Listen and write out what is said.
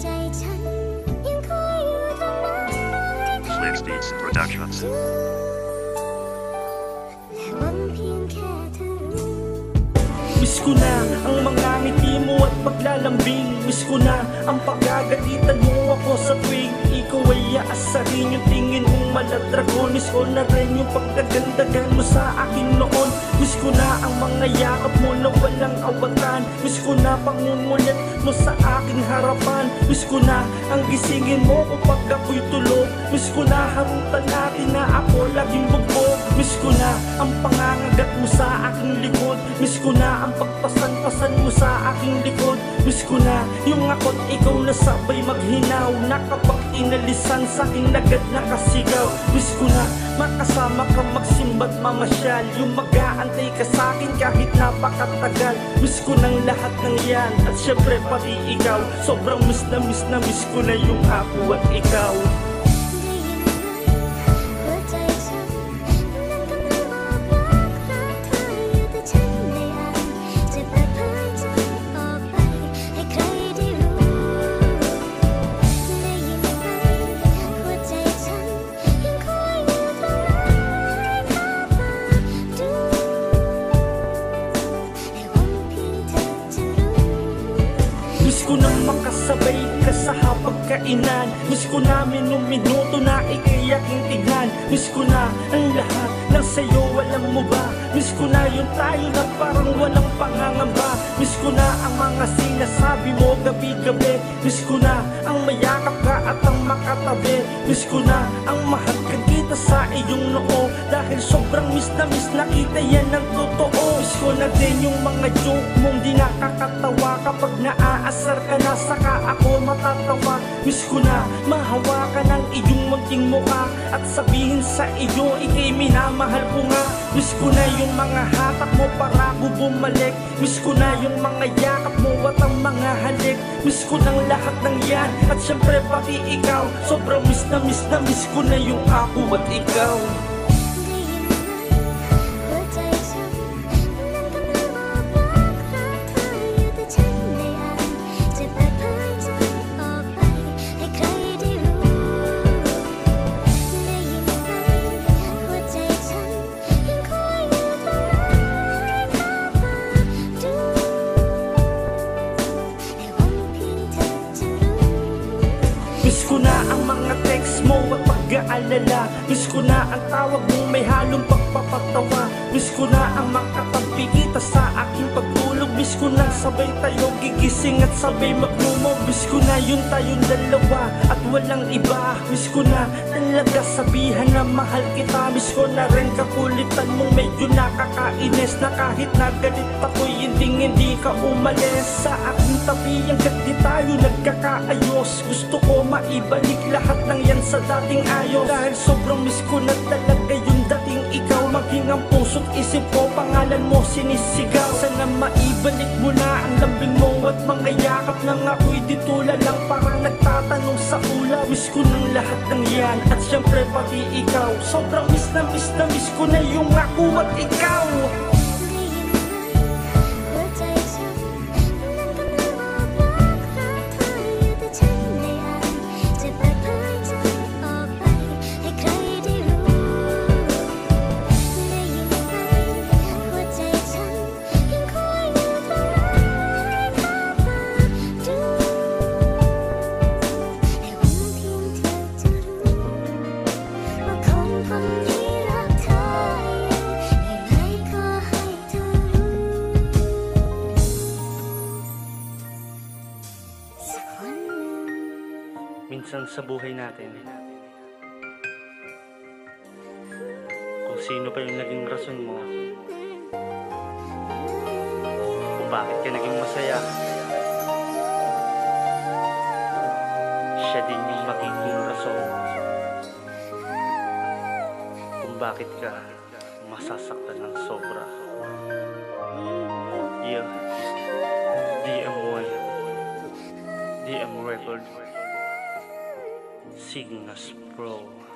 Slicks Beats Productions. Miss ko na ang mga ngiti mo at paglalambing. Miss ko na ang pagagalitan mo ako sa tuwing ikaw ay aasarin. Yung tingin mong maladragon. Miss ko na rin yung pagdagandagan mo sa akin noon. Miss ko na ang mga yakap mo na walang awatan. Miss ko na pangungulit mo sa aking harapan. Miss ko na ang gisingin mo kapag ako'y tulog. Miss ko na harutan natin na ako laging bugbog. Miss ko na ang pangangagat mo sa aking likod. Miss ko na ang pagpasan-pasan mo sa aking likod. Miss ko na yung ako't ikaw na sabay maghinaw, na kapag inalisan sa aking agad nakasigaw. Miss ko na makasama ka magsimba't mamasyal, yung mag-aantay ka sa akin kahit napakatagal. Miss ko ng lahat ng yan at syempre pati ikaw. Sobrang miss ko na yung ako at ikaw. Miss ko na makasabay ka sa hapagkainan. Miss ko na minuto na ikay aking tignan. Miss ko na ang lahat ng sayo, alam mo ba? Miss ko na yung tayo na parang walang pangangamba. Miss ko na ang mga sinasabi mo gabi-gabi. Miss ko na ang mayakap ka at ang makatabi. Miss ko na ang mahal ka kita sa iyong noo, dahil sobrang miss na kita yan ng totoo. Miss ko na din yung mga joke mong di nakakatawa. Kapag naaasar ka na saka ako matatawa. Miss ko na mahawakan ang iyong munting mukha at sabihin sa iyo ikay minamahal ko nga. Miss ko na yung mga hatak mo para ako bumalik. Miss ko na yung mga yakap mo at ang mga halik. Miss ko ng lahat ng yan at syempre pati ikaw. Sobrang miss ko na yung ako at ikaw. Miss ko na ang mga text mo at pag-aalala. Miss ko na ang tawag mo may halong pagpapatawa. Miss ko na ang makatabi kita sa aking pagtulog. Miss ko na sabay tayo gigising at sabay magmumog. Miss ko na yun tayong dalawa at walang iba. Miss ko na talaga sabihan na mahal kita. Miss ko na rin kakulitan mo medyo nakakainis, na kahit nagalit ako'y hindi ka umalis sa aking tabi. Hanggat di tayo nagkakaayos, gusto ko maibalik lahat ng yan sa dating ayos. Dahil sobrang miss ko na talaga yung dating ikaw. Maging ang puso't isip ko, pangalan mo sinisigaw. Sana maibalik mo na ang lambing mo at mga yakap ng ako'y ditula lang parang nagtatanong sa ula. Miss ko ng lahat ng yan at syempre pati ikaw. Sobrang miss ko na yung ako at ikaw. Minsan sa buhay natin, kung sino pa yung naging rason mo kung bakit ka naging masaya, siya din yung magiging rason kung bakit ka masasaktan ng sobra. Yeah, DM1, DM Record, Cygnus Pro.